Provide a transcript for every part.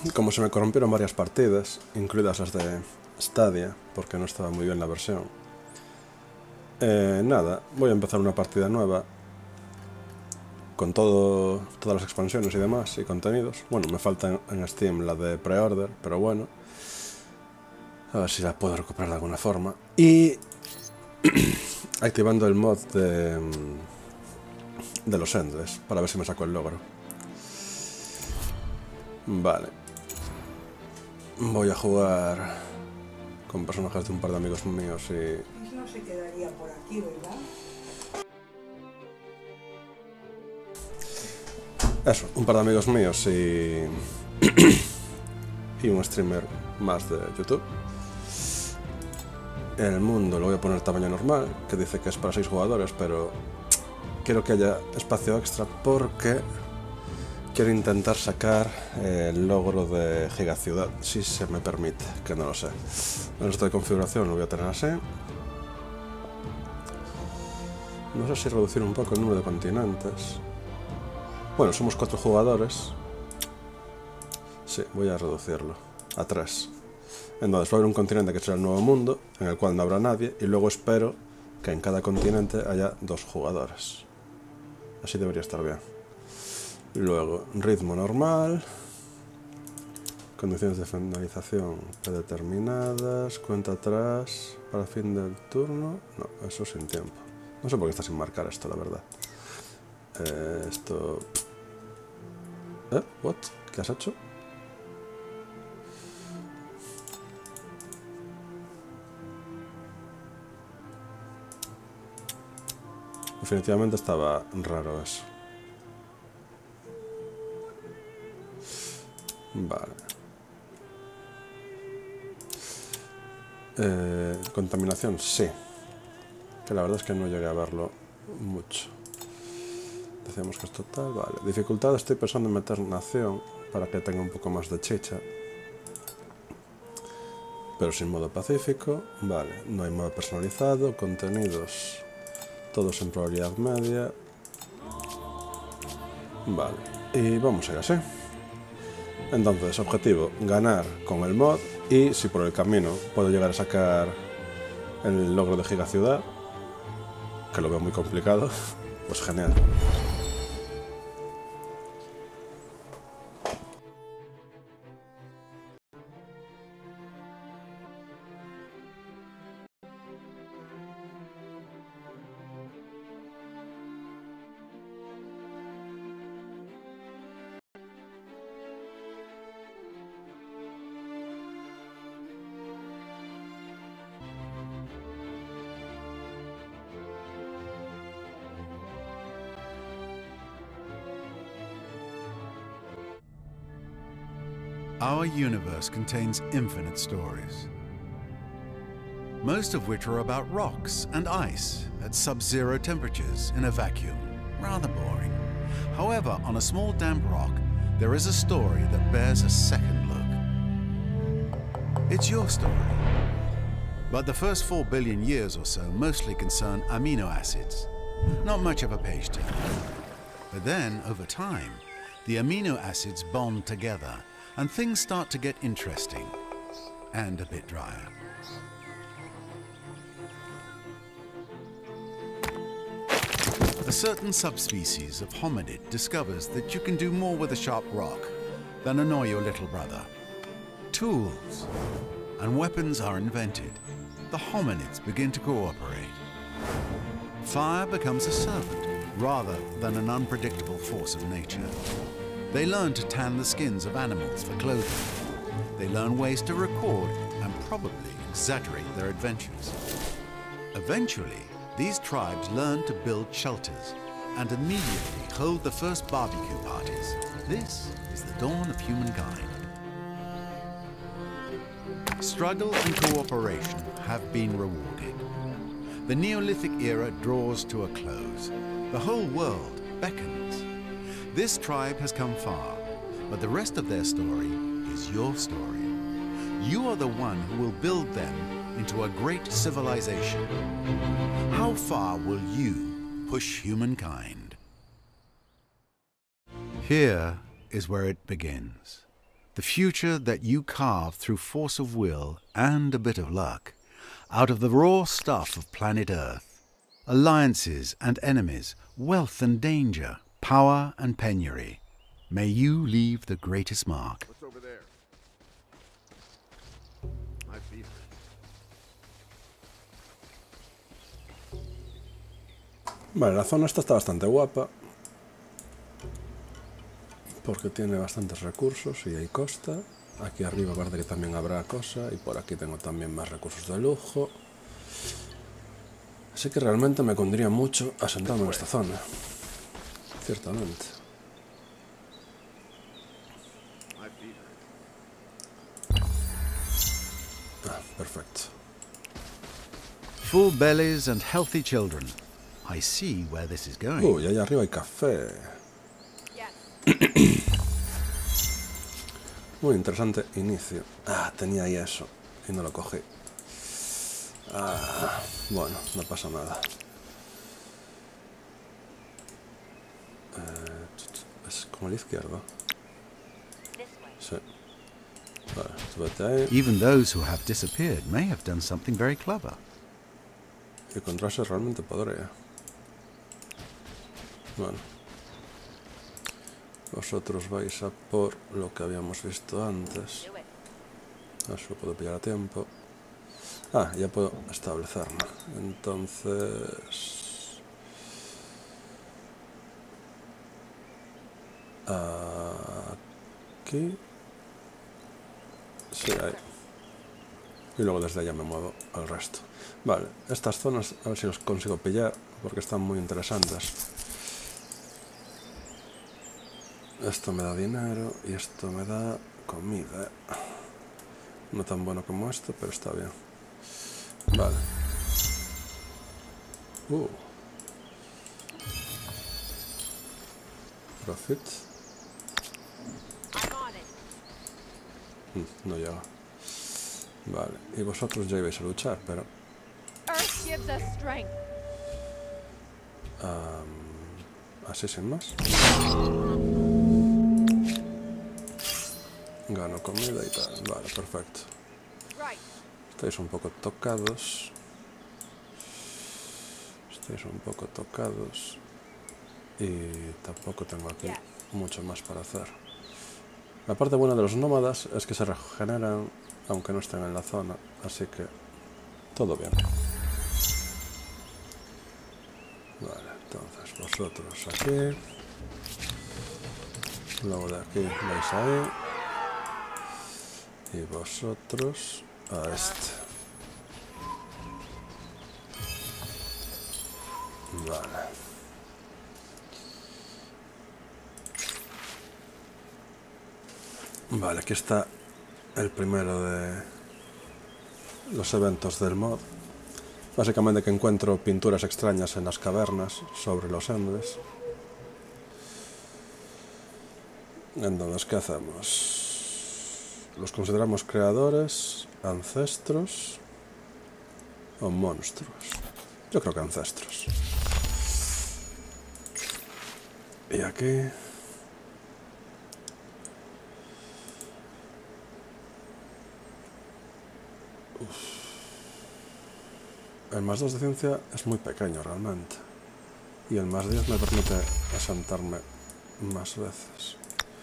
como se me corrompieron varias partidas, incluidas las de Stadia, porque no estaba muy bien la versión, nada, voy a empezar una partida nueva con todas las expansiones y demás y contenidos. Bueno, me falta en Steam la de pre-order, pero bueno, a ver si la puedo recuperar de alguna forma. Y activando el mod de los Endless para ver si me saco el logro. Vale, voy a jugar con personajes de un par de amigos míos y... No se quedaría por aquí, ¿verdad? Eso, un par de amigos míos y... y un streamer más de YouTube. El mundo lo voy a poner tamaño normal, que dice que es para 6 jugadores, pero quiero que haya espacio extra porque quiero intentar sacar el logro de Gigaciudad, si se me permite, que no lo sé. En esta configuración lo voy a tener así. No sé si reducir un poco el número de continentes. Bueno, somos 4 jugadores. Sí, voy a reducirlo a 3. Entonces va a haber un continente que será el Nuevo Mundo, en el cual no habrá nadie, y luego espero que en cada continente haya 2 jugadores. Así debería estar bien. Luego, ritmo normal. Condiciones de finalización predeterminadas. Cuenta atrás para fin del turno. No, eso sin tiempo. No sé por qué está sin marcar esto, la verdad. Esto... ¿What? ¿Qué has hecho? Definitivamente estaba raro eso. Vale. Contaminación, sí. Que la verdad es que no llegué a verlo mucho. Decíamos que es total, vale. Dificultad, estoy pensando en meter nación para que tenga un poco más de chicha. Pero sin modo pacífico, vale. No hay modo personalizado, contenidos, todos en probabilidad media. Vale. Y vamos a ir así. Entonces, objetivo, ganar con el mod y si por el camino puedo llegar a sacar el logro de Gigaciudad, que lo veo muy complicado, pues genial. Our universe contains infinite stories, most of which are about rocks and ice at sub-zero temperatures in a vacuum. Rather boring. However, on a small damp rock, there is a story that bears a second look. It's your story. But the first 4 billion years or so mostly concern amino acids. Not much of a page turner. But then, over time, the amino acids bond together and things start to get interesting and a bit drier. A certain subspecies of hominid discovers that you can do more with a sharp rock than annoy your little brother. Tools and weapons are invented. The hominids begin to cooperate. Fire becomes a servant rather than an unpredictable force of nature. They learn to tan the skins of animals for clothing. They learn ways to record and probably exaggerate their adventures. Eventually, these tribes learn to build shelters and immediately hold the first barbecue parties. This is the dawn of humankind. Struggle and cooperation have been rewarded. The Neolithic era draws to a close. The whole world beckons. This tribe has come far, but the rest of their story is your story. You are the one who will build them into a great civilization. How far will you push humankind? Here is where it begins. The future that you carve through force of will and a bit of luck, out of the raw stuff of planet Earth. Alliances and enemies, wealth and danger, power and penury. May you leave the greatest mark. What's over there? My fever. Vale, la zona esta está bastante guapa. Porque tiene bastantes recursos y hay costa. Aquí arriba parece que también habrá cosa. Y por aquí tengo también más recursos de lujo. Así que realmente me convendría mucho asentarme en esta zona. Ciertamente. Ah, perfecto. Full bellies and healthy children. I see where this is going. Uy, allá arriba hay café. Muy interesante inicio. Ah, tenía ahí eso. Y no lo cogí. Ah, bueno, no pasa nada. Es como el izquierdo. Sí. Vale, súbete ahí. Even those who have disappeared may have done something very clever. Y encontrarse realmente podría. Bueno. Vosotros vais a por lo que habíamos visto antes. Eso lo puedo pillar a tiempo. Ah, ya puedo establecerme. Entonces... aquí... Sí, ahí. Y luego desde allá me muevo al resto. Vale, estas zonas a ver si los consigo pillar, porque están muy interesantes. Esto me da dinero y esto me da comida. No tan bueno como esto, pero está bien. Vale. Profit. No llega. Vale, y vosotros ya ibais a luchar, pero... así sin más. Gano comida y tal. Vale, perfecto. Estáis un poco tocados. Y tampoco tengo aquí mucho más para hacer. La parte buena de los nómadas es que se regeneran aunque no estén en la zona, así que todo bien. Vale, entonces vosotros aquí. Luego de aquí vais ahí. Y vosotros a este. Vale. Vale, aquí está el primero de los eventos del mod. Básicamente que encuentro pinturas extrañas en las cavernas sobre los Endes. Entonces, ¿qué hacemos? ¿Los consideramos creadores, ancestros o monstruos? Yo creo que ancestros. Y aquí... El +2 de ciencia es muy pequeño realmente. Y el +10 me permite asentarme más veces.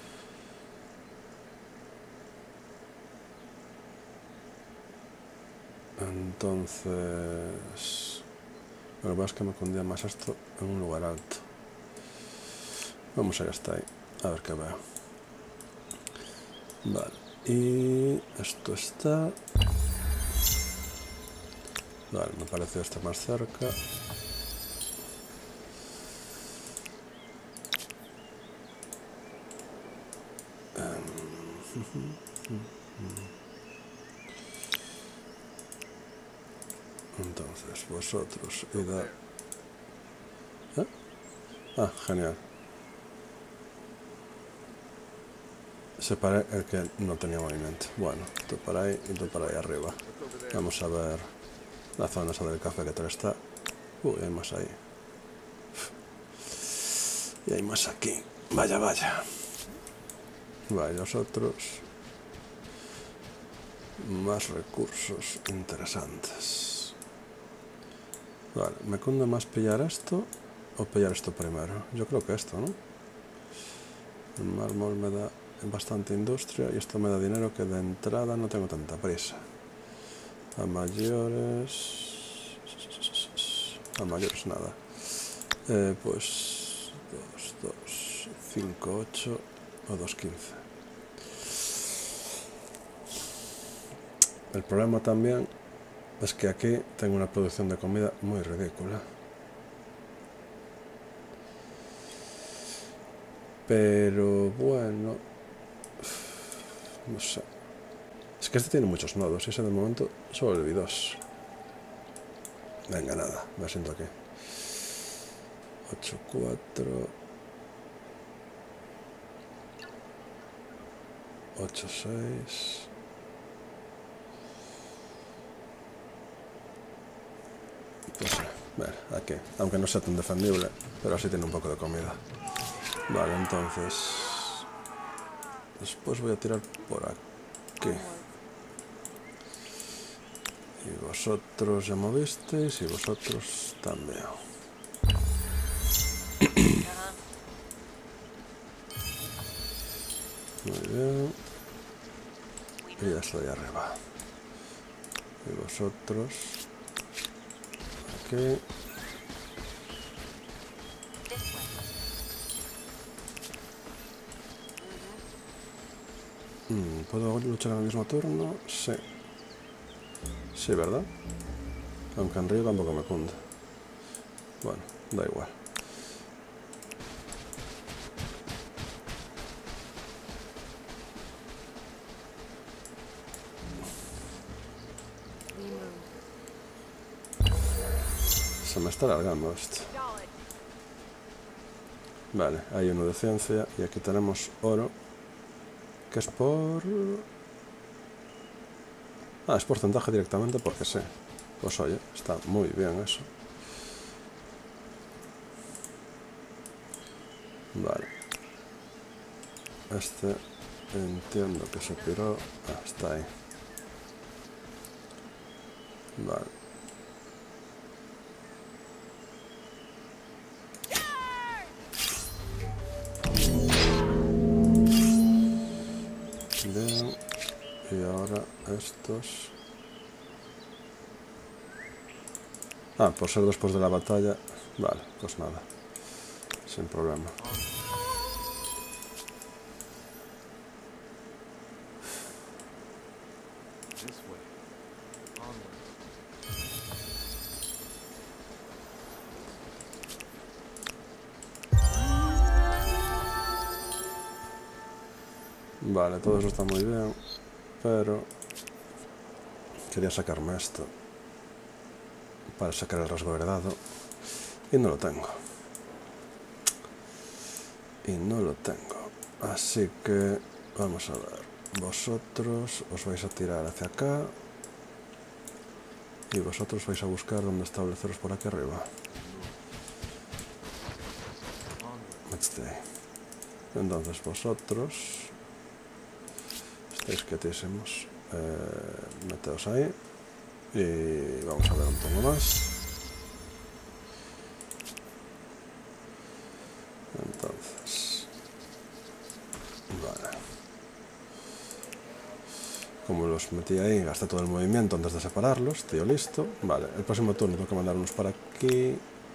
Entonces... Lo que pasa es que me cundía más esto en un lugar alto. Vamos a ir hasta ahí, a ver qué veo. Vale, y esto está... Vale, me parece este más cerca. Entonces, vosotros id a... ¿Eh? Ah, genial. Separé el que no tenía movimiento. Bueno, tú para ahí y tú para ahí arriba. Vamos a ver la zona esa del café que tal está. Uy, hay más ahí. Y hay más aquí. Vaya, vaya. Vaya, vosotros. Más recursos interesantes. Vale, me cunde más pillar esto o pillar esto primero. Yo creo que esto, ¿no? El mármol me da bastante industria y esto me da dinero que de entrada no tengo tanta prisa. A mayores... A mayores nada. Pues 2, 2, 5, 8 o 2, 15. El problema también es que aquí tengo una producción de comida muy ridícula. Pero bueno, no sé. Es que este tiene muchos nodos y ese de momento solo le vi 2. Venga, nada, me siento aquí. 8, 4... 8, 6... Pues ver, aquí, aunque no sea tan defendible, pero así tiene un poco de comida. Vale, entonces... Después voy a tirar por aquí. Y vosotros ya movisteis y vosotros también. Muy bien. Y ya estoy arriba. Y vosotros... Aquí. ¿Puedo luchar en el mismo turno? Sí. Sí, ¿verdad? Aunque en río tampoco me cunde. Bueno, da igual. Se me está alargando esto. Vale, hay uno de ciencia y aquí tenemos oro. Que es por... Ah, es porcentaje directamente porque sé. Pues oye, está muy bien eso. Vale. Este entiendo que se piró. Ah, está ahí. Vale. Bien. Y ahora estos... Ah, por ser después de la batalla. Vale, pues nada. Sin problema. Vale, todo eso está muy bien, pero quería sacarme esto para sacar el rasgo heredado y no lo tengo. Así que vamos a ver. Vosotros os vais a tirar hacia acá y vosotros vais a buscar dónde estableceros por aquí arriba. Entonces vosotros estáis quietísimos. Meteos ahí y vamos a ver un poco más. Entonces, vale. Como los metí ahí, gasté todo el movimiento antes de separarlos, tío, listo. Vale, el próximo turno tengo que mandar unos para aquí.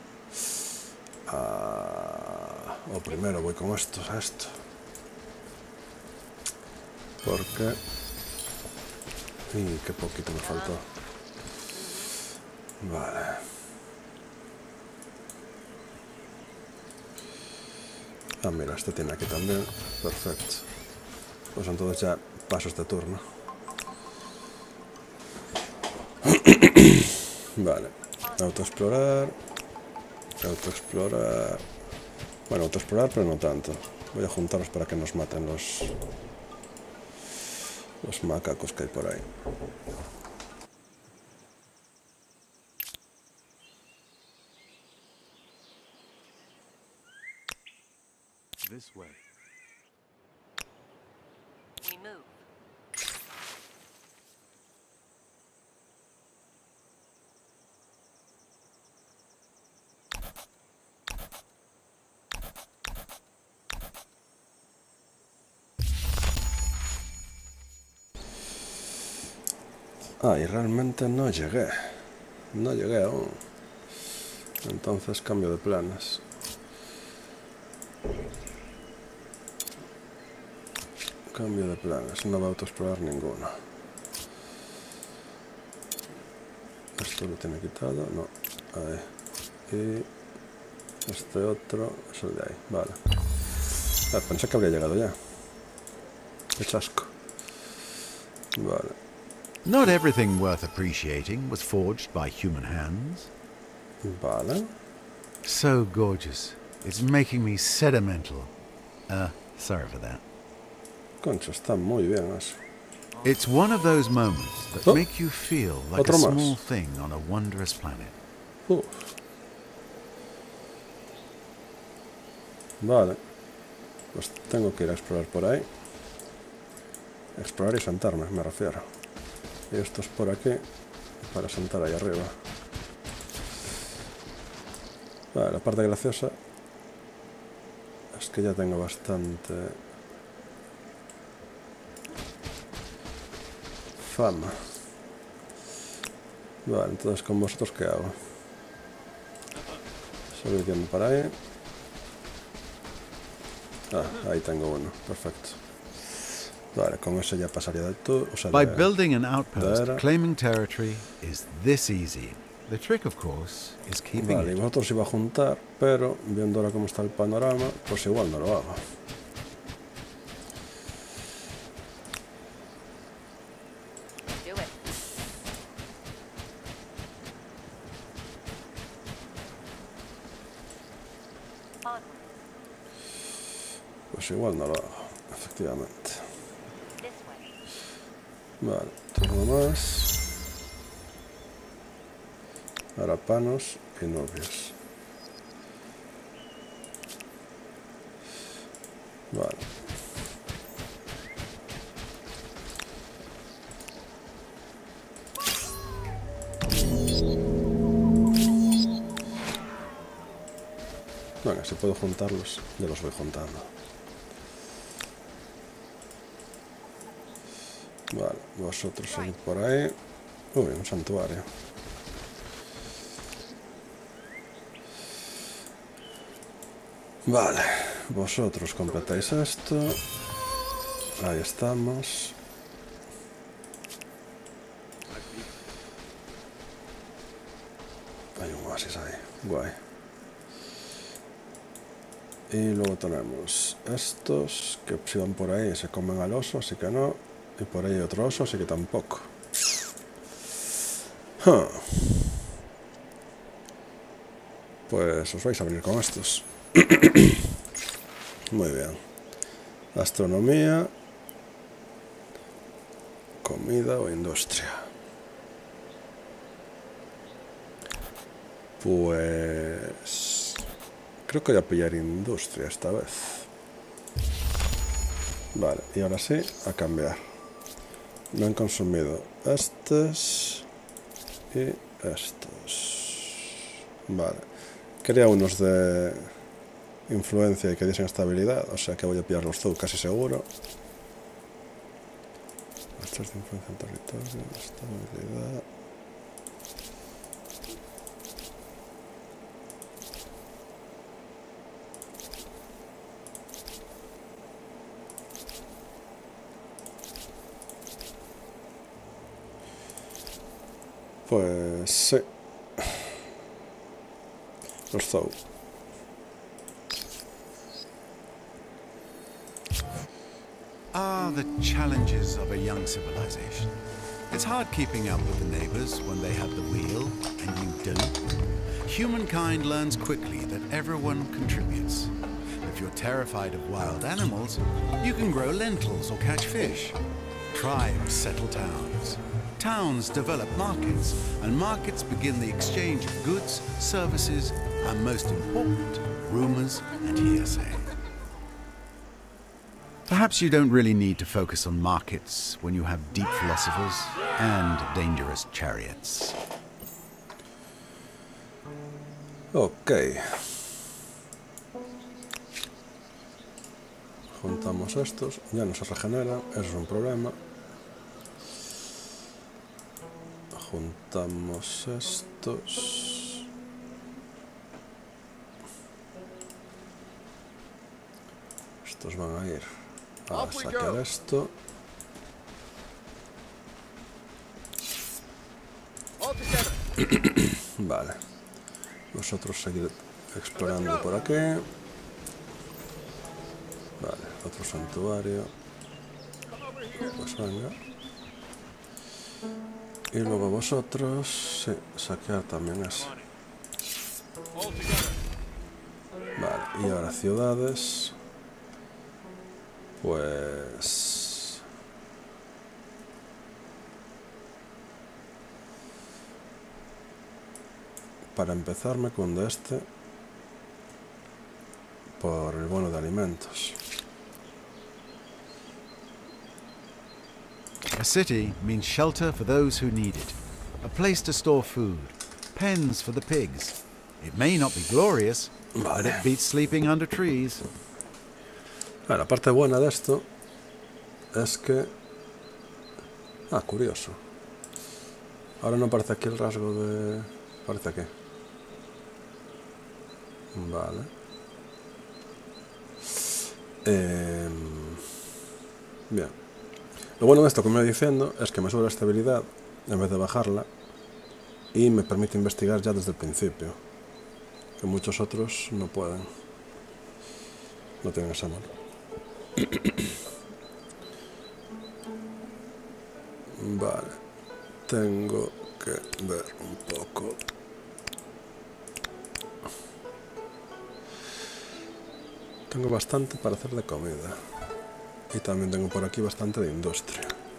O primero voy con estos a esto. Porque... Y qué poquito me faltó. Vale. Ah, mira, este tiene aquí también. Perfecto. Pues entonces ya paso este turno. Vale. Autoexplorar. Autoexplorar. Bueno, autoexplorar, pero no tanto. Voy a juntarlos para que nos maten los macacos que hay por ahí. This way. We move. Ah, y realmente no llegué. No llegué aún. Entonces cambio de planes. Cambio de planes. No va a autoexplorar ninguno. Esto lo tiene quitado. No. Ahí. Y este otro es el de ahí. Vale. Ah, pensé que habría llegado ya. Qué chasco. Vale. Not everything worth appreciating was forged by human hands. Vale. So gorgeous. It's making me sentimental. Sorry for that. Concha, está muy bien eso. It's one of those moments that make you feel like a Otro más. small thing on a wondrous planet. Vale. Pues tengo que ir a explorar por ahí. Explorar y sentarme, me refiero. Y esto es por aquí, para sentar ahí arriba. Vale, la parte graciosa es que ya tengo bastante fama. Vale, entonces con vosotros ¿qué hago? Solo yendo para ahí. Ah, ahí tengo uno, perfecto. Vale, con eso ya pasaría de todo. O sea, By building an outpost, era. claiming territory is this easy. The trick, of course, is keeping Vale, y it. vosotros iba a juntar, pero viendo ahora cómo está el panorama, pues igual no lo hago. Do it. On. Pues igual no lo hago, efectivamente. This way. Vale, turno más. Ahora panos y novios. Vale. Venga, si puedo juntarlos, ya los voy juntando. Vale, vosotros seguid por ahí. Uy, un santuario. Vale, vosotros completáis esto. Ahí estamos. Hay un oasis ahí, guay. Y luego tenemos estos que si van por ahí se comen al oso, así que no. Y por ahí otro oso, así que tampoco. Huh. Pues os vais a venir con estos. Muy bien. Astronomía, comida o industria. Pues creo que voy a pillar industria esta vez. Vale, y ahora sí, a cambiar. Me han consumido estos y estos. Vale. Quería unos de influencia y que diesen estabilidad, o sea que voy a pillar los Zou casi seguro. Estos de influencia en territorio, estabilidad. Pues sí. Los Zou. Ah, the challenges of a young civilization. It's hard keeping up with the neighbors when they have the wheel and you don't. Humankind learns quickly that everyone contributes. If you're terrified of wild animals, you can grow lentils or catch fish. Tribes settle towns. Towns develop markets, and markets begin the exchange of goods, services, and most important, rumors and hearsay. Perhaps you don't really need to focus on markets when you have deep philosophers and dangerous chariots. Ok. Juntamos estos, ya no se regeneran, eso es un problema. juntamos estos. Estos van a ir a sacar esto. Vale. Vosotros seguid explorando por aquí. Vale, otro santuario. Pues venga. Y luego vosotros, sí, saquear también ese. Vale, y ahora ciudades. Pues... para empezar me cunde este por el bono de alimentos. A city means shelter for those who need it, a place to store food, pens for the pigs. It may not be glorious, but it beats sleeping under trees. La parte buena de esto es que... ah, curioso. Ahora no aparece aquí el rasgo de... ¿Aparece aquí? Vale. Bien. Lo bueno de esto, como iba diciendo, es que me sube la estabilidad en vez de bajarla y me permite investigar ya desde el principio, que muchos otros no pueden. No tienen esa mano. Vale. Tengo que ver un poco. Tengo bastante para hacer de comida. Y también tengo por aquí bastante de industria.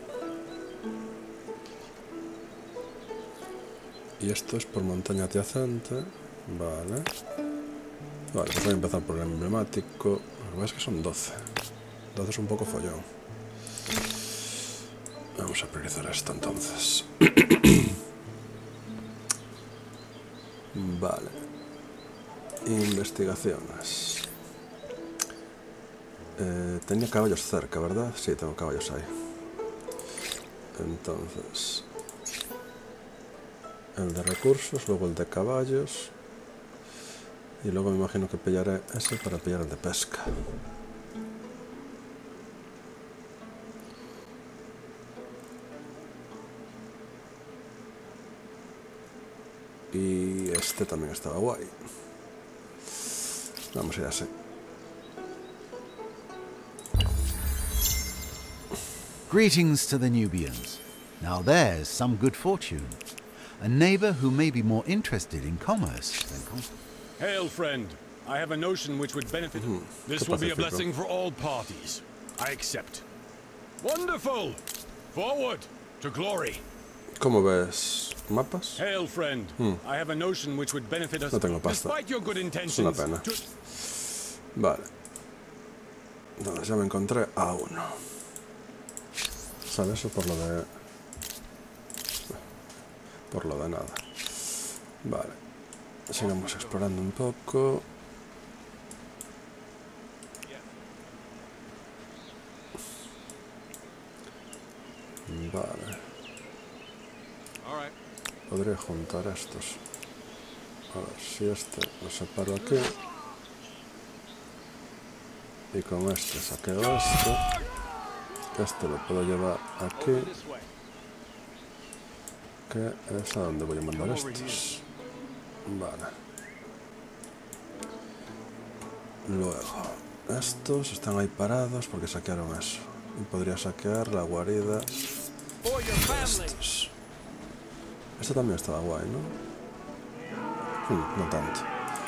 Y esto es por montaña adyacente. Vale. Vale, pues voy a empezar por el emblemático. Lo que pasa es que son 12. 12 es un poco follón. Vamos a priorizar esto entonces. Vale. Investigaciones. Tenía caballos cerca, ¿verdad? Sí, tengo caballos ahí. Entonces... el de recursos, luego el de caballos. Y luego me imagino que pillaré ese para pillar el de pesca. Y este también estaba guay. Vamos a ir así. Greetings to the Nubians. Now there's some good fortune. A neighbor who may be more interested in commerce than... Hail, friend. I have a notion which would benefit... This will be a Pacífico. blessing for all parties. I accept. Wonderful! Forward to glory. ¿Cómo ves? ¿Mapas? Hail, friend. I have a notion which would benefit us. No tengo pasta. Despite your good Es intentions. una pena. Vale. Entonces ya me encontré a uno. ¿Sabes? Eso por lo de... por lo de nada. Vale. Sigamos explorando un poco. Vale. Podría juntar estos. A ver si este lo separo aquí. Y con este saqueo esto. Este lo puedo llevar aquí. Que es a donde voy a mandar estos. Vale. Luego, estos están ahí parados porque saquearon eso. Y podría saquear la guarida de estos. Este también estaba guay, ¿no? No tanto.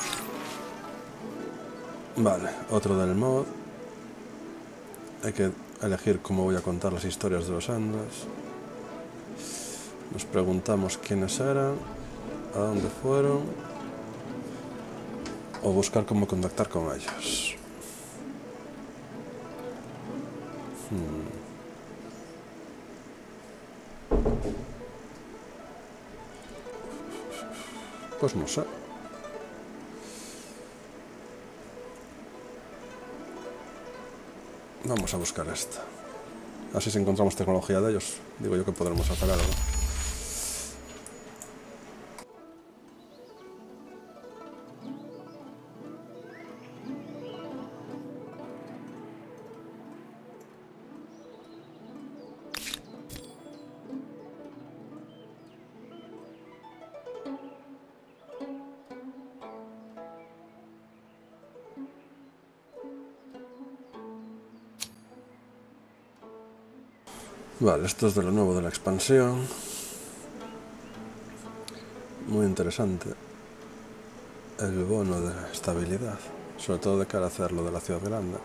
Vale, otro del mod. Hay que elegir cómo voy a contar las historias de los Enders. Nos preguntamos quiénes eran, a dónde fueron, o buscar cómo contactar con ellos. Pues no sé. Vamos a buscar esta. Así si encontramos tecnología de ellos, digo yo que podremos hacer algo. Vale, esto es de lo nuevo de la expansión. Muy interesante. El bono de estabilidad, sobre todo de cara a hacer lo de la ciudad grande.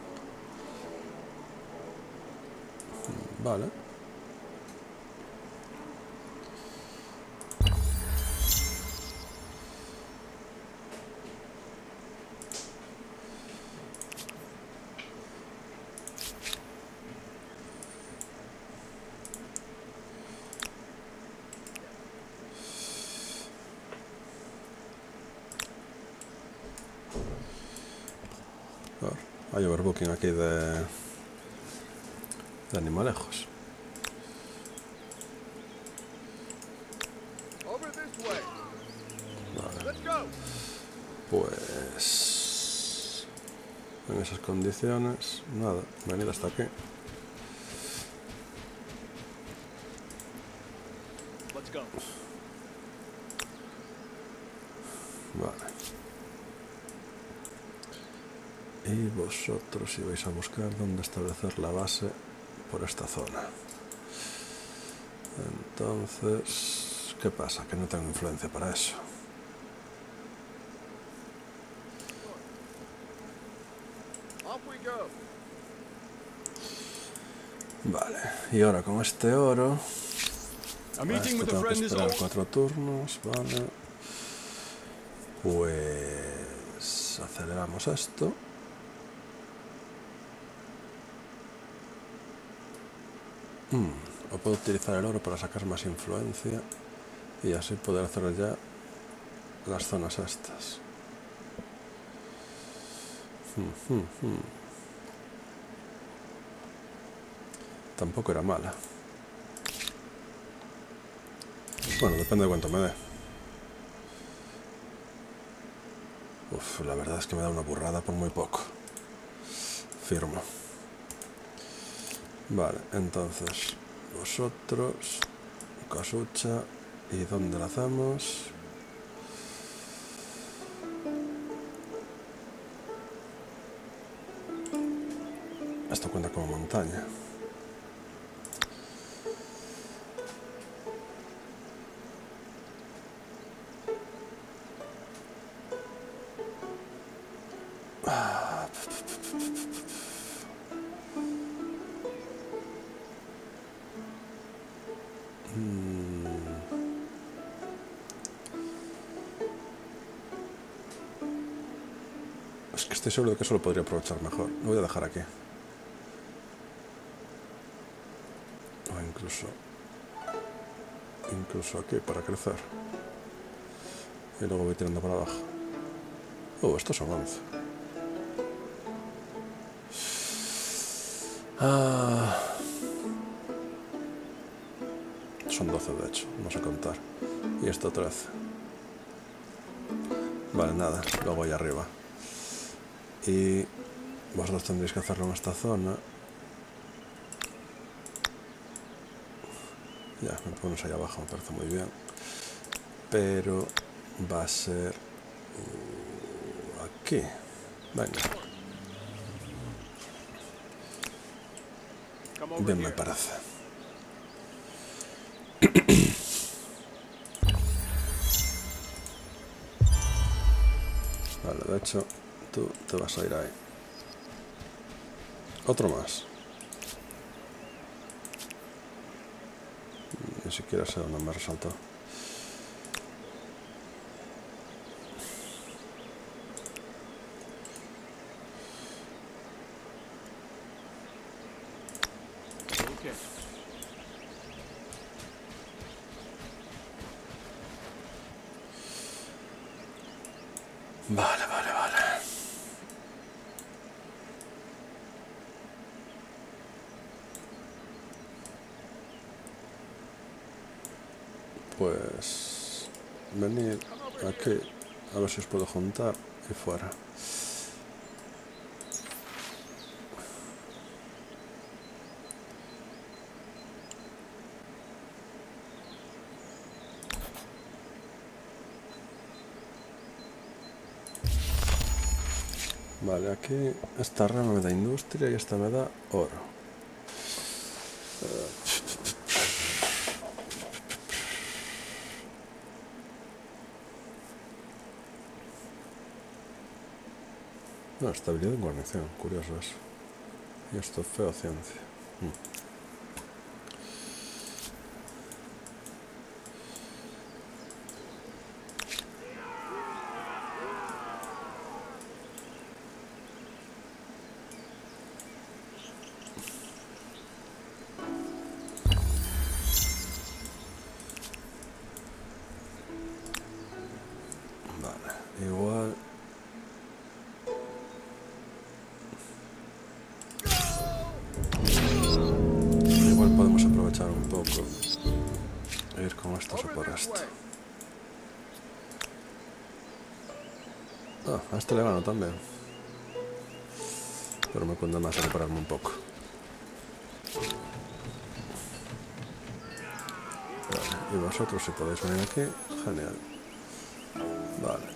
Vale. Hay overbooking aquí de animalejos. Vale. Pues en esas condiciones, nada, venid hasta aquí. Vale. Y vosotros ibais a buscar dónde establecer la base por esta zona. Entonces, ¿qué pasa? Que no tengo influencia para eso. Vale, y ahora con este oro... Esto tengo que esperar 4 turnos, vale. Pues aceleramos esto. O puedo utilizar el oro para sacar más influencia y así poder hacer ya las zonas estas. Tampoco era mala. Bueno, depende de cuánto me dé. Uf, la verdad es que me da una burrada por muy poco. Firmo. Vale, entonces vosotros, casucha, ¿y dónde la hacemos? Esto cuenta como montaña. Es que estoy seguro de que eso lo podría aprovechar mejor. Lo voy a dejar aquí. O incluso aquí para crecer. Y luego voy tirando para abajo. Estos son 11. Son 12 de hecho, no sé contar. Y esto 13. Vale, nada, luego voy arriba. Y vosotros tendréis que hacerlo en esta zona. Ya, me pones ahí abajo, me parece muy bien. Pero va a ser aquí. Venga. Bien me parece. Vale, de hecho, tú te vas a ir ahí. Otro más. Ni siquiera sé dónde me resaltó. Vale. Pues venid aquí a ver si os puedo juntar y fuera. Vale, aquí esta rama me da industria y esta me da oro. No, estabilidad en guarnición, curioso eso. Y esto feo ciencia. Vale, igual. Igual podemos aprovechar un poco e ir con esto o por esto. Ah, a este le gano también. Pero me cuenta más a repararme un poco. Vale, y vosotros si podéis venir aquí, genial. Vale.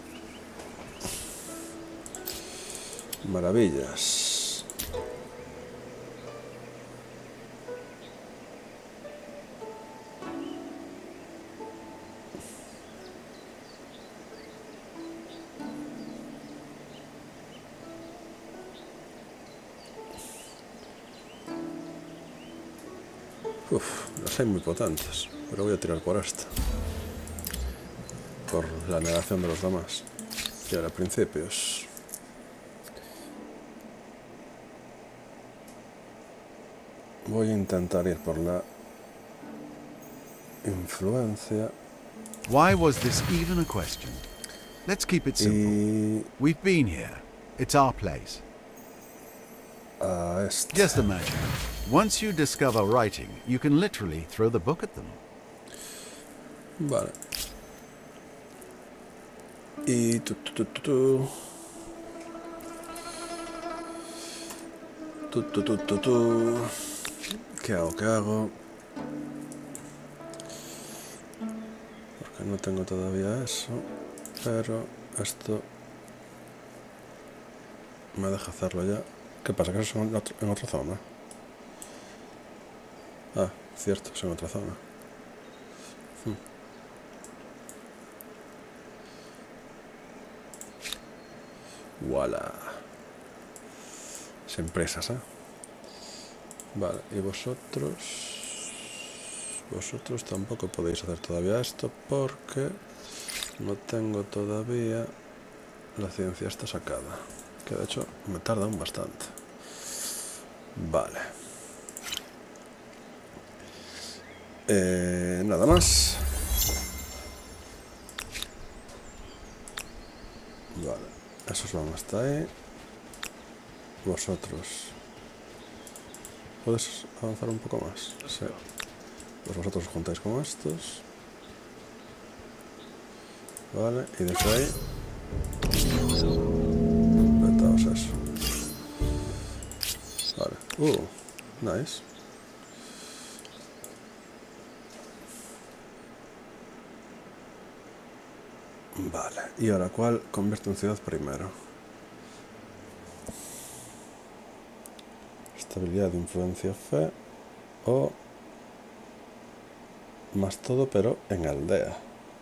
Maravillas. Uf, las hay muy potentes, pero voy a tirar por esta. Por la negación de los demás. Y ahora principios. Voy a intentar ir por la influencia. Why was this even a question? Let's keep it simple. Y We've been here. It's our place. a esta. Just imagine. Once you discover writing, you can literally throw the book at them. Vale. Y tu. ¿Qué hago? ¿Qué hago? Porque no tengo todavía eso. Pero esto me deja hacerlo ya. ¿Qué pasa? ¿Que eso es en otra zona? Ah, cierto, es en otra zona. Voilà. Sin presas, ¿eh? Vale, y vosotros... Vosotros tampoco podéis hacer todavía esto porque no tengo todavía la ciencia esta sacada. Que de hecho me tarda un bastante. Vale. Nada más. Vale. Esos van hasta ahí. Vosotros. ¿Puedes avanzar un poco más? Sí. Pues vosotros os juntáis con estos. Vale, y desde ahí. Vetaos eso. Vale. Nice. Vale, y ahora, ¿cuál convierto en ciudad primero? Estabilidad de influencia fe o más todo, pero en aldea.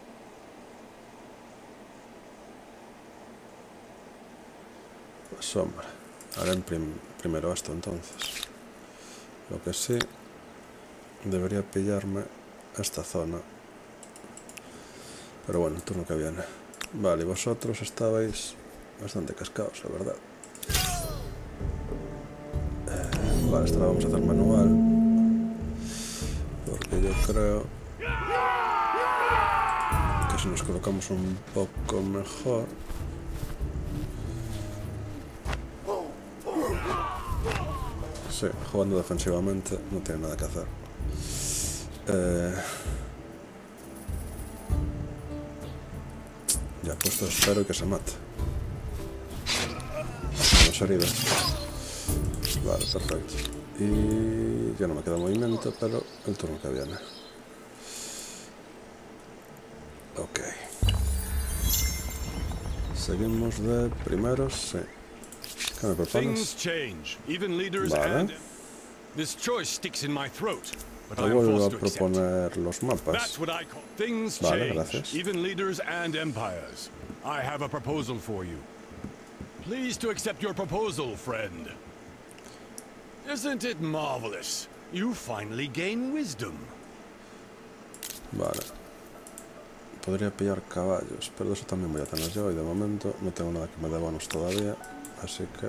Pues hombre, haré primero esto entonces. Lo que sí, debería pillarme esta zona. Pero bueno, el turno que viene. Vale, y vosotros estabais bastante cascados, la verdad. Vale, esta la vamos a hacer manual. Porque yo creo que si nos colocamos un poco mejor... Sí, jugando defensivamente no tiene nada que hacer. Ya puesto, espero que se mate. Menos heridas. Vale, perfecto. Y ya no me queda movimiento, pero el turno que viene. Ok. Seguimos de primeros, sí. ¿Qué me propones? Things change. Even leaders Vale. and this choice sticks in my throat, but Te I am vuelvo a forced to accept. proponer los mapas. That's what I call things Vale, change. gracias. Even leaders and empires. I have a proposal for you. Pleased to accept your proposal, friend. Isn't it marvelous? You finally gain wisdom. Vale. Podría pillar caballos, pero eso también voy a tener yo y de momento no tengo nada que me dé bonus todavía, así que...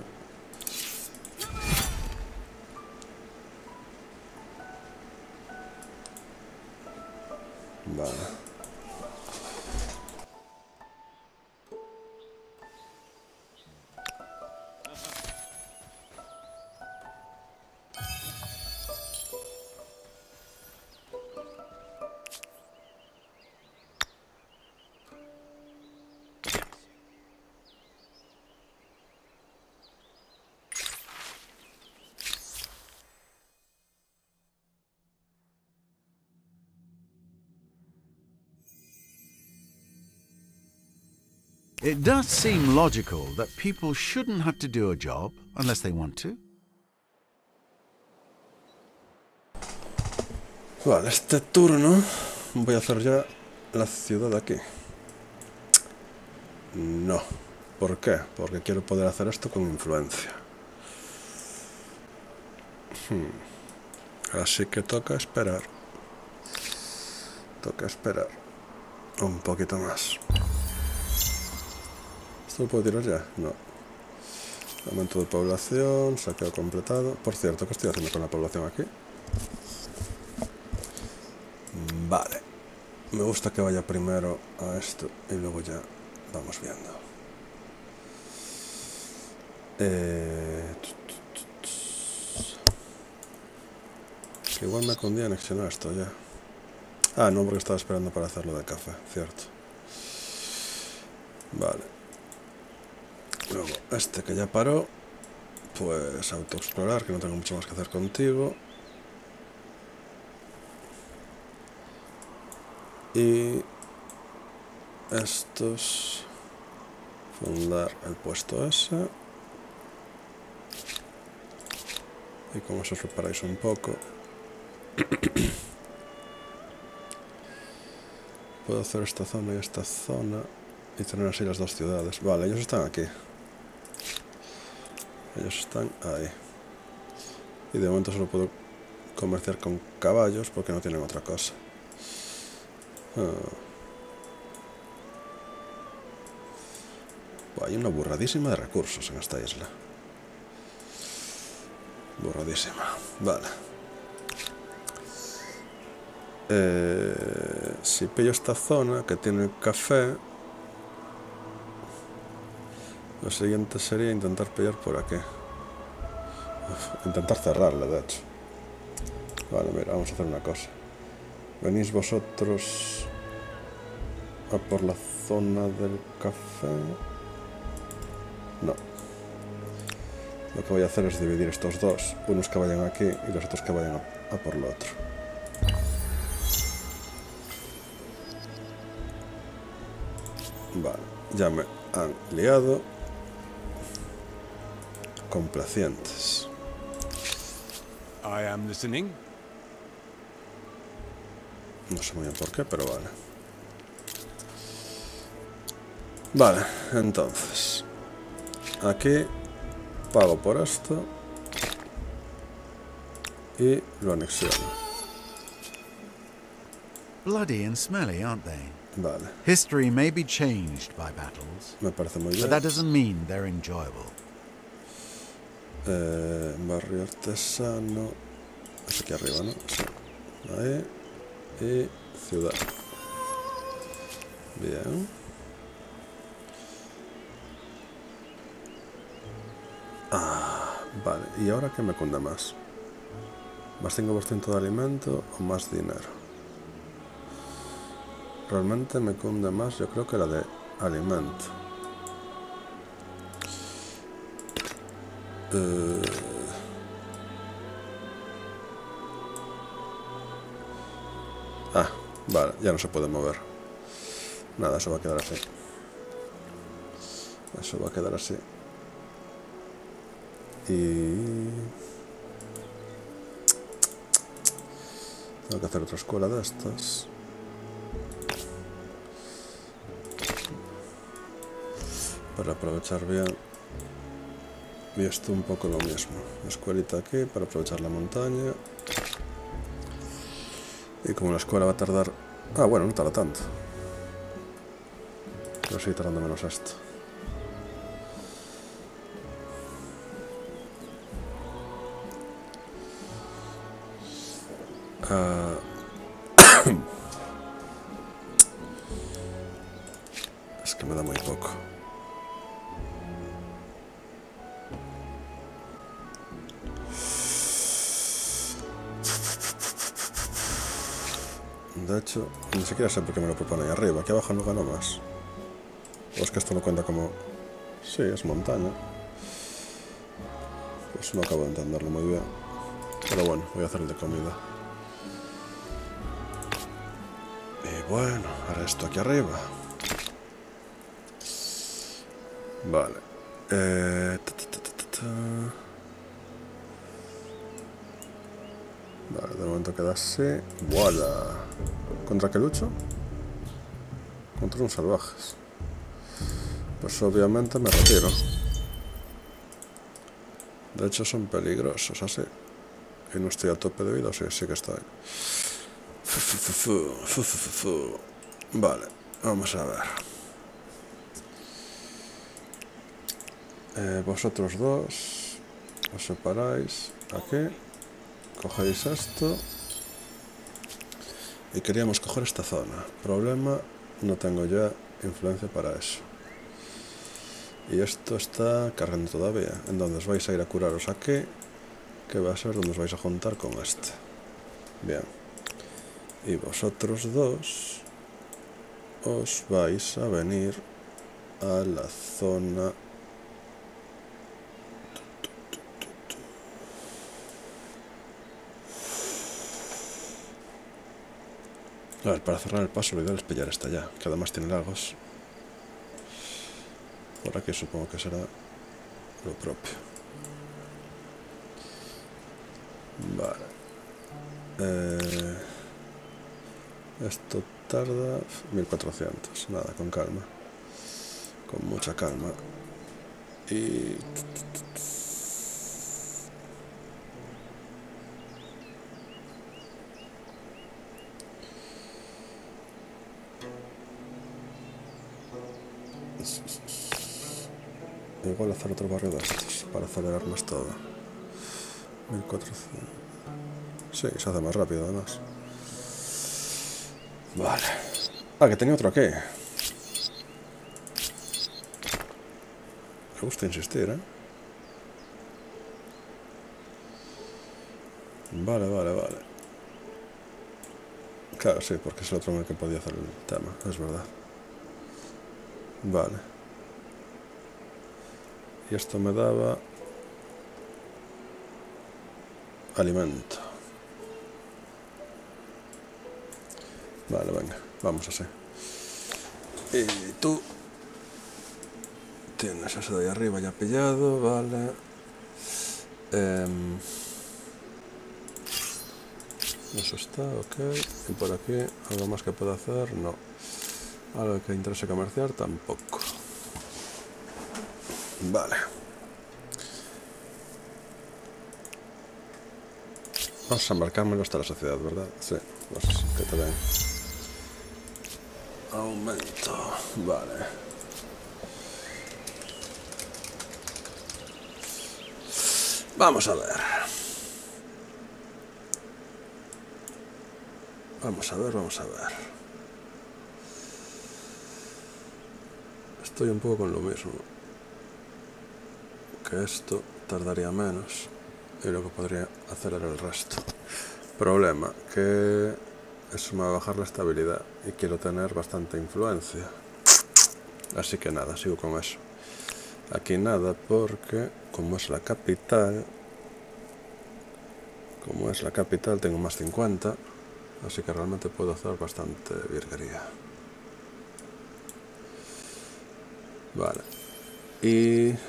Vale. It does seem logical that people shouldn't have to do a job unless they want to. Vale, este turno voy a hacer ya la ciudad aquí. No. ¿Por qué? Porque quiero poder hacer esto con influencia. Así que toca esperar. Toca esperar un poquito más. ¿Esto lo puedo tirar ya? No. Aumento de población, saqueo completado. Por cierto, ¿qué estoy haciendo con la población aquí? Vale. Me gusta que vaya primero a esto y luego ya vamos viendo. Que igual me conviene anexionar esto ya. Ah, no, porque estaba esperando para hacerlo de café, cierto. Vale. Luego, este que ya paró, pues autoexplorar, que no tengo mucho más que hacer contigo. Y estos, fundar el puesto ese. Y con eso os reparáis un poco. Puedo hacer esta zona y esta zona y tener así las dos ciudades. Vale, ellos están aquí. Ellos están ahí. Y de momento solo puedo comerciar con caballos porque no tienen otra cosa. Hay una burradísima de recursos en esta isla. Burradísima. Vale. Si pillo esta zona que tiene café, lo siguiente sería intentar pillar por aquí. Intentar cerrarla, de hecho. Vale, mira, vamos a hacer una cosa. Venís vosotros a por la zona del café. No. Lo que voy a hacer es dividir estos dos. Unos que vayan aquí y los otros que vayan a por lo otro. Vale, ya me han liado. Complacientes. I am listening. No sé muy bien por qué, pero vale. Vale, entonces aquí pago por esto y lo anexiono. Bloody and smelly, aren't they? Vale, History may be changed by battles, me parece muy but bien. that doesn't mean they're enjoyable. Barrio artesano. Es aquí arriba, ¿no? Sí. Ahí. Y ciudad. Bien. Vale, ¿y ahora qué me cunde más? ¿Más 5% de alimento o más dinero? Realmente me cunde más, yo creo que la de alimento. Vale, ya no se puede mover. Nada, eso va a quedar así. Eso va a quedar así. Y... tengo que hacer otra escuela de estas. Para aprovechar bien Y esto un poco lo mismo. Escuelita aquí para aprovechar la montaña. Y como la escuela va a tardar... Ah, bueno, no tarda tanto. Pero sigue tardando menos esto. Es que me da muy poco. De hecho, ni siquiera sé por qué me lo propone ahí arriba. Aquí abajo no gano más. O es que esto no cuenta como... Sí, es montaña. Pues no acabo de entenderlo muy bien. Pero bueno, voy a hacer el de comida. Y bueno, ahora esto aquí arriba. Vale. Vale, de momento queda así. ¡Voilà! ¿Contra qué lucho? Contra unos salvajes. Pues obviamente me retiro. De hecho son peligrosos, así. Y no estoy a tope de vida, o sí, sí que estoy. Vale, vamos a ver. Vosotros dos os separáis aquí. Cogéis esto. Y queríamos coger esta zona. Problema, no tengo ya influencia para eso. Y esto está cargando todavía. Entonces vais a ir a curaros aquí, que va a ser donde os vais a juntar con este. Bien. Y vosotros dos os vais a venir a la zona... A ver, para cerrar el paso lo ideal es pillar esta ya, que además tiene lagos. Por aquí supongo que será lo propio. Vale. Esto tarda 1400. Nada, con calma. Con mucha calma. Y... igual hacer otro barrio de estos para acelerar más todo. 1400. Sí, se hace más rápido además. Vale. Ah, que tenía otro aquí. Me gusta insistir, ¿eh? Vale. Claro, sí, porque es el otro en el que podía hacer el tema, es verdad. Vale. Y esto me daba... alimento. Vale, venga, vamos así. Y tú... tienes eso de ahí arriba ya pillado, vale. Eso está, ok. Y por aquí, ¿algo más que puedo hacer? No. Algo que interese comerciar, tampoco. Vale. Vamos a embarcármelo hasta la sociedad, ¿verdad? Sí, no sé, que te ven. Aumento, vale. Vamos a ver. Vamos a ver. Estoy un poco con lo mismo. Que esto tardaría menos y lo que podría hacer era el resto. Problema, que eso me va a bajar la estabilidad y quiero tener bastante influencia. Así que nada, sigo con eso. Aquí nada porque como es la capital tengo más 50, así que realmente puedo hacer bastante virguería. Vale. Y... la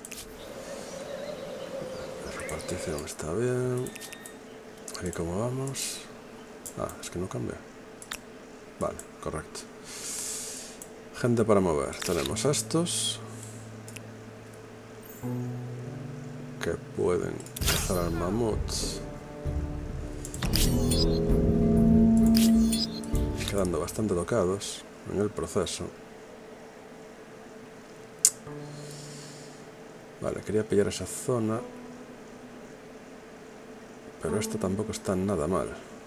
repartición está bien. Aquí cómo vamos. Ah, es que no cambia. Vale, correcto. Gente para mover. Tenemos estos. que pueden cazar al mamut. Quedando bastante tocados en el proceso. Vale, quería pillar esa zona, pero esto tampoco está nada mal.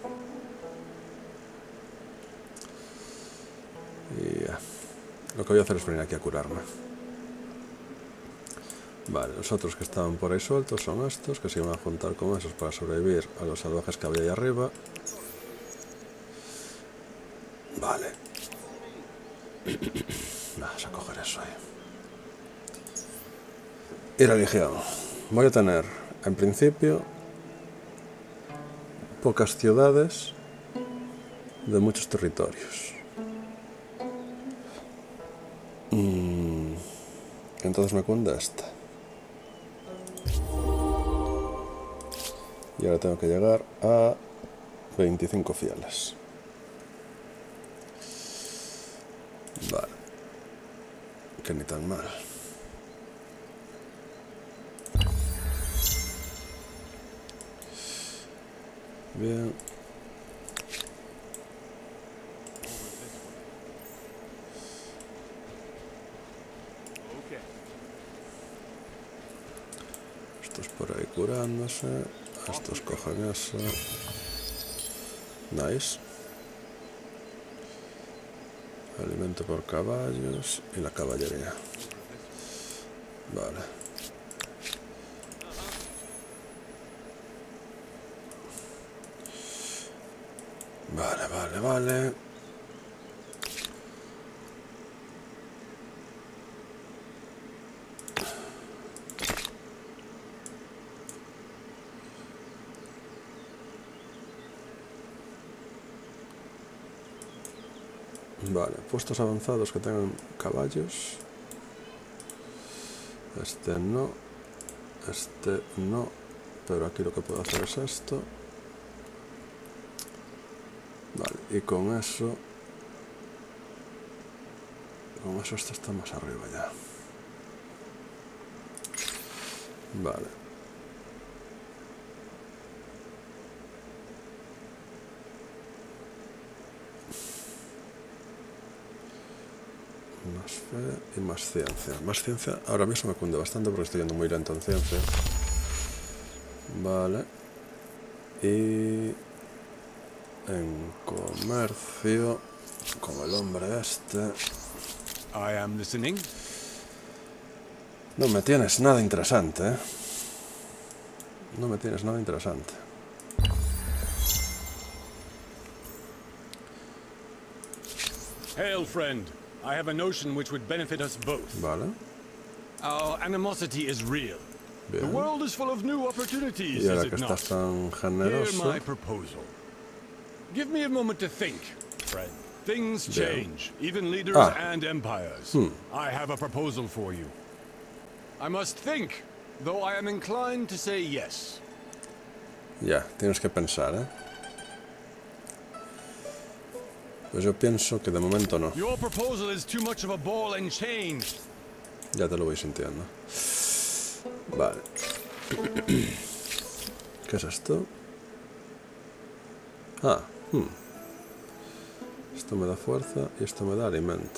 Y ya. Lo que voy a hacer es venir aquí a curarme. Vale, los otros que estaban por ahí sueltos son estos, que se iban a juntar con esos para sobrevivir a los salvajes que había ahí arriba. Vale. Vamos a coger eso ahí. Y religión. Voy a tener, en principio, pocas ciudades de muchos territorios. Entonces me cuenta esta. Y ahora tengo que llegar a 25 fieles. Vale. Que ni tan mal. Bien. Estos por ahí curándose. Estos cogen eso. Nice. Alimento por caballos y la caballería. Vale. Vale. Vale, puestos avanzados que tengan caballos. Este no, pero aquí lo que puedo hacer es esto. Vale, y con eso esto está más arriba ya. Vale. Más fe y más ciencia. Más ciencia ahora mismo me cunde bastante porque estoy yendo muy lento en ciencia. Vale. Y en comercio con el hombre este. I am listening. No me tienes nada interesante, ¿eh? No me tienes nada interesante. Hail, friend. I have a notion which would benefit us both. Vale. Our animosity is real. The Bien. world is full of new opportunities, Y is ahora it que not? estás tan Hear generoso. my proposal. Give me a moment to think, friend. Things Bien. change, even leaders and empires. I have a proposal for you. I must think, though I am inclined to say yes. Ya, tienes que pensar, ¿eh? Pues yo pienso que de momento no. Your proposal is too much of a ball and chain. Ya te lo voy sintiendo. Vale. ¿Qué es esto? Ah, Esto me da fuerza y esto me da alimento.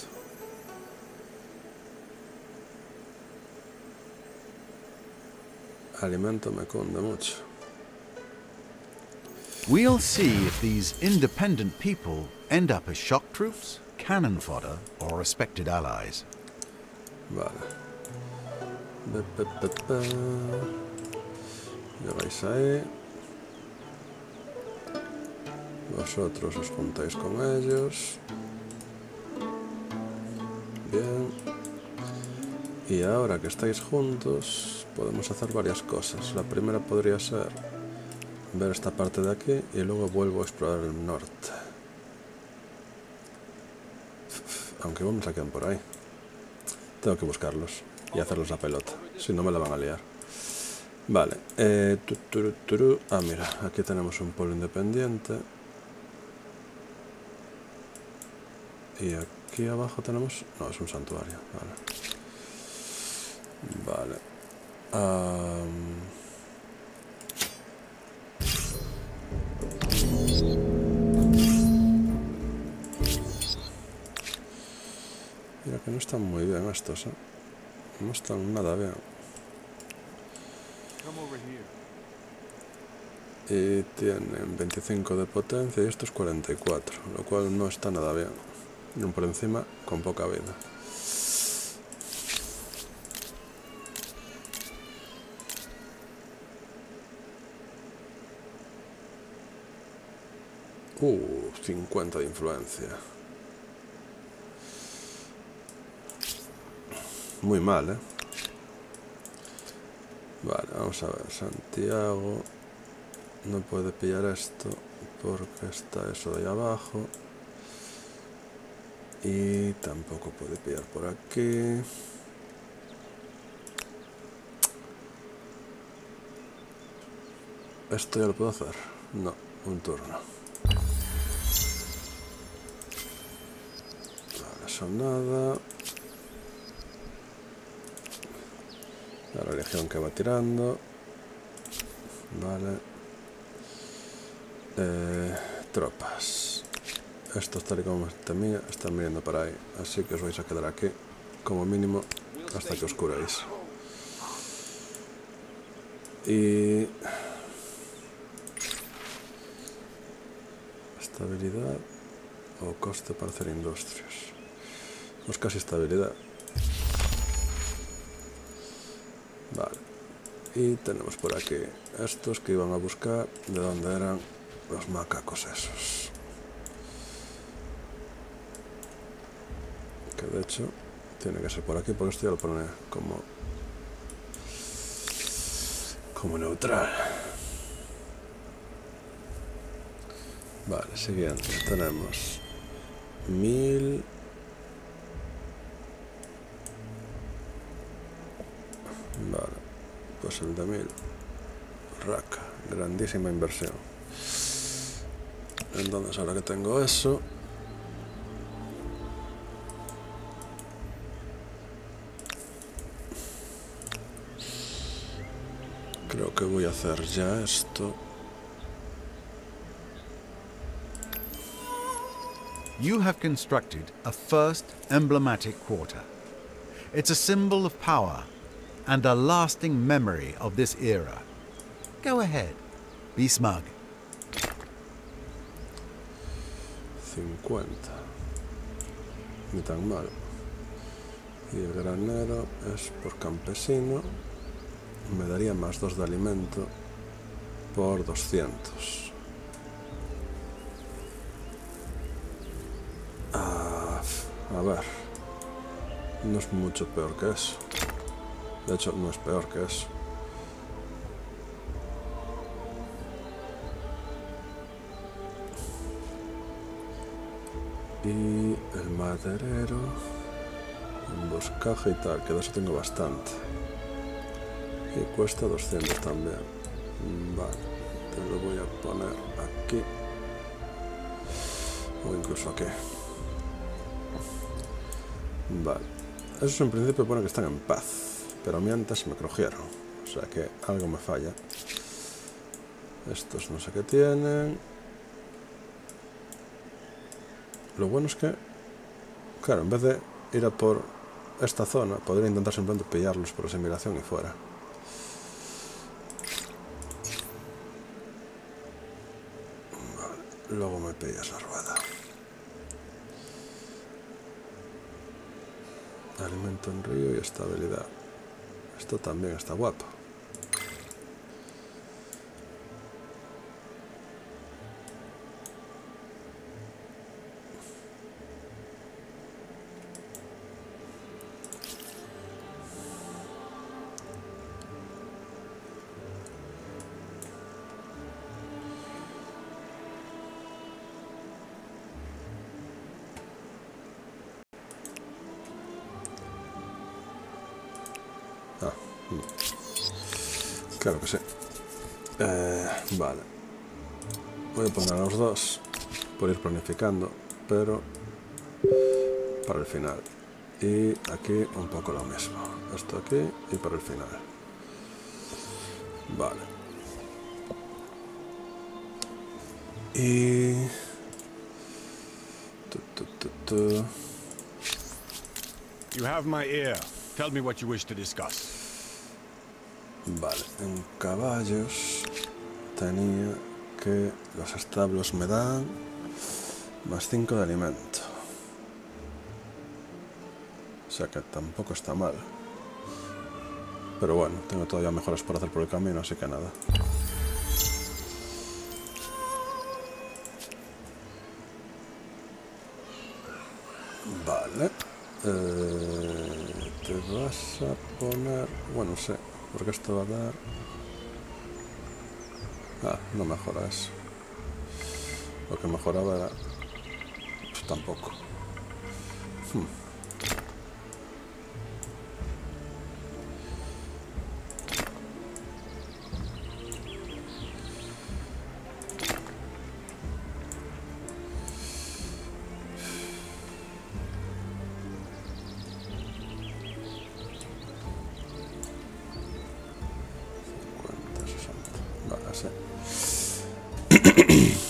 Alimento me cunde mucho. We'll see if these independent people end up as shock troops, cannon fodder, or respected allies. Vale. Llegáis ahí. Vosotros os juntáis con ellos. Bien. Y ahora que estáis juntos, podemos hacer varias cosas. La primera podría ser ver esta parte de aquí y luego vuelvo a explorar el norte. Aunque vamos a quedar por ahí. Tengo que buscarlos y hacerlos la pelota. Si no me la van a liar. Vale. Ah, mira, aquí tenemos un pueblo independiente. Y aquí abajo tenemos... No, es un santuario. Vale. Que no están muy bien estos, ¿eh? No están nada bien. Y tienen 25 de potencia y estos 44, lo cual no está nada bien. Y un por encima con poca vida. 50 de influencia. Muy mal, ¿eh? Vale, vamos a ver. Santiago no puede pillar esto porque está eso de ahí abajo. Y tampoco puede pillar por aquí. ¿Esto ya lo puedo hacer? No, un turno. Vale, eso nada. La legión que va tirando. Vale. Tropas. Estos, tal y como temía, están viniendo para ahí. Así que os vais a quedar aquí, como mínimo, hasta que os curéis. Y... estabilidad o coste para hacer industrias. Pues casi estabilidad. Vale. Y tenemos por aquí estos que iban a buscar de dónde eran los macacos esos. Que de hecho tiene que ser por aquí, porque esto ya lo pone como neutral. Vale, siguiente. Tenemos 1000. Vale, pues el de 1000. Raca, grandísima inversión. Entonces ahora que tengo eso, creo que voy a hacer ya esto. You have constructed a first emblematic quarter. It's a symbol of power and a lasting memory of this era. Go ahead, be smug. 50. Ni tan mal. Y el granero es por campesino. Me daría más 2 de alimento por 200. A ver, no es mucho peor que eso. De hecho, no es peor que eso. Y el maderero, emboscaje y tal, que de eso tengo bastante. Y cuesta 200 también. Vale, te lo voy a poner aquí. O incluso aquí. Vale, esos en principio pone que están en paz, pero a mí antes me crujeron, o sea que algo me falla. Estos no sé qué tienen. Lo bueno es que, claro, en vez de ir a por esta zona, podría intentar simplemente pillarlos por asimilación y fuera. Vale, luego me pillas la rueda. Alimento en río y estabilidad. Esto también está guapo. Claro que sí. Vale. Voy a poner a los dos por ir planificando, pero para el final. Y aquí un poco lo mismo. Esto aquí y para el final. Vale. Y... You have my ear. Tell me what you wish to discuss. Vale, en caballos tenía que los establos me dan más 5 de alimento. O sea que tampoco está mal. Pero bueno, tengo todavía mejoras por hacer por el camino, así que nada. Vale. Te vas a poner... Bueno, no sé, porque esto va a dar... Ah, no mejora eso. Lo que mejoraba era... Pues tampoco. 50, 60. Vale, sí.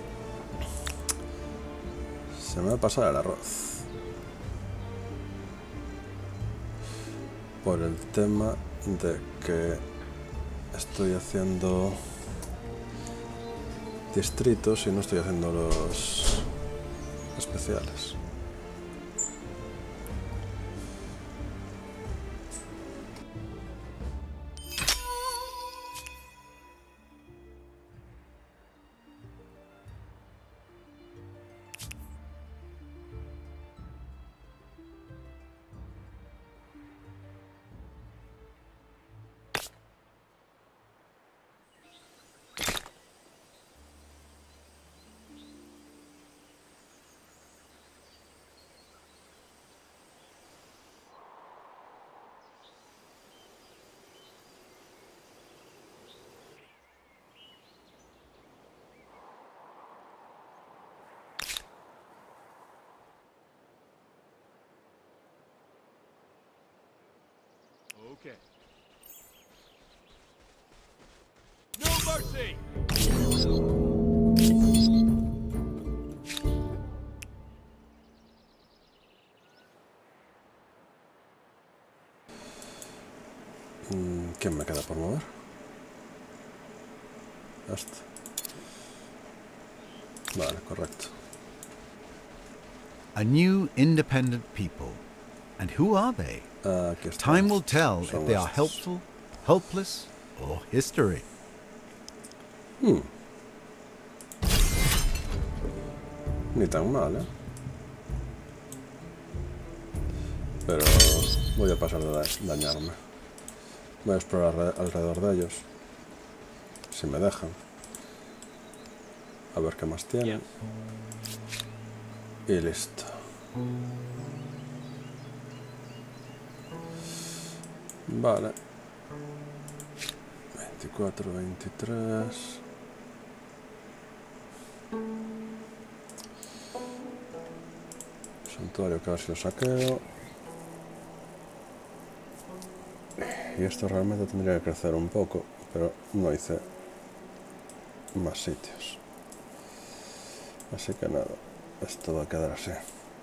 Se me va a pasar el arroz. Por el tema de que estoy haciendo distritos y no estoy haciendo los especiales. Okay. No mercy! ¿Quién me queda por mover? Este. Vale, correcto. A new independent people. And who are they? Aquí está. Time will tell Son if they are estos. helpful, helpless, or history. Ni tan mal, ¿eh? Pero voy a pasar de dañarme. Voy a explorar alrededor de ellos. Si me dejan. A ver qué más tienen. Y listo. Vale. 24, 23. Santuario, que a ver si lo saqueo. Y esto realmente tendría que crecer un poco, pero no hice más sitios. Así que nada, esto va a quedar así.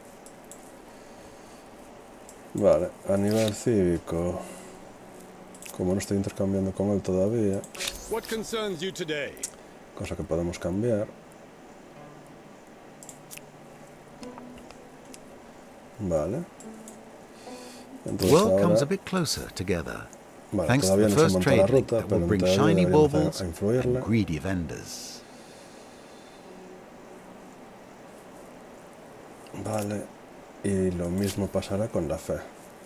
Vale, a nivel cívico, como no estoy intercambiando con él todavía, What concerns you today? cosa que podemos cambiar. Vale. The Entonces world ahora, comes a bit closer together, vale, thanks to todavía the no se first monta la trade link ruta, that pero will en bring teoría shiny deberíamos baubles a influirle. and greedy vendors. Vale, y lo mismo pasará con la fe.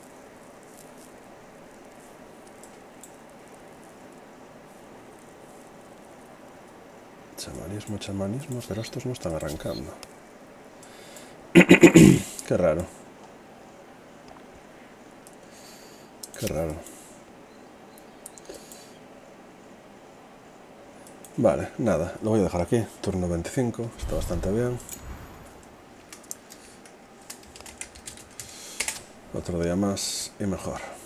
Chamanismo, pero estos no están arrancando. Qué raro. Qué raro. Vale, nada, lo voy a dejar aquí. Turno 25, está bastante bien. Otro día más y mejor.